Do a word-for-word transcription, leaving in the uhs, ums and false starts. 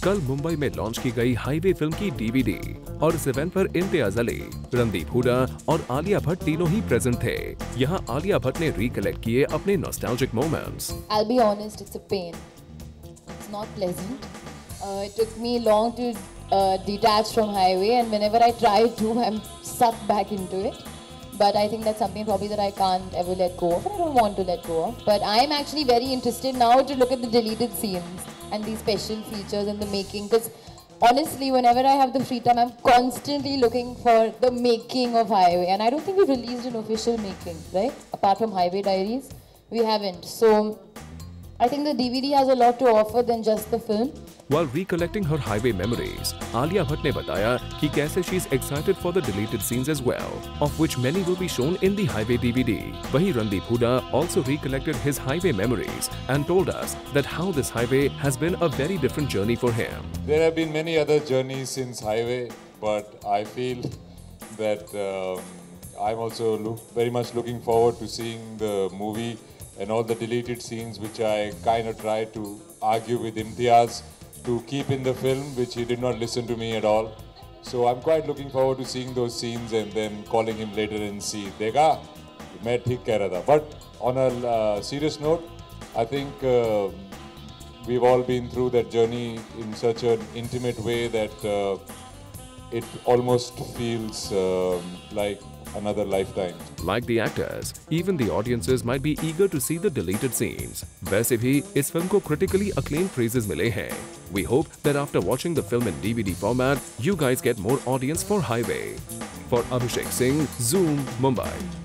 कल मुंबई में लॉन्च की गई हाईवे फिल्म की डीवीडी और इस इवेंट पर इम्तियाज अली, रणदीप हुडा और आलिया भट्ट तीनों ही प्रेजेंट थे। यहाँ आलिया भट्ट ने रिकलेक्ट किए अपने nostalgic moments. I'll be honest, it's a pain. It's not pleasant. Uh, it took me long to uh, detach from highway, and whenever I try to, I'm sucked back into it. But I think that's something probably that I can't ever let go of, and I don't want to let go of. But I'm actually very interested now to look at the deleted scenes and these special features in the making, because honestly, whenever I have the free time, I'm constantly looking for the making of Highway, and I don't think we've released an official making, right? Apart from Highway Diaries, we haven't. So I think the D V D has a lot to offer than just the film. While recollecting her highway memories, Alia Bhatt ने बताया कि कैसे she is excited for the deleted scenes as well, of which many will be shown in the highway D V D. वहीं Randeep Huda also recollected his highway memories and told us that how this highway has been a very different journey for him. There have been many other journeys since highway, but I feel that um, I'm also look, very much looking forward to seeing the movie and all the deleted scenes, which I kind of tried to argue with Imtiaz to keep in the film, which he did not listen to me at all. So I'm quite looking forward to seeing those scenes and then calling him later and see, देखा, मैं ठीक कह रहा था. But on a uh, serious note, I think uh, we've all been through that journey in such an intimate way that uh, it almost feels uh, like another lifetime. Like the actors, even the audiences might be eager to see the deleted scenes. वैसे भी इस film को critically acclaimed praises मिले हैं. We hope that after watching the film in D V D format, you guys get more audience for Highway. For Abhishek Singh, Zoom, Mumbai.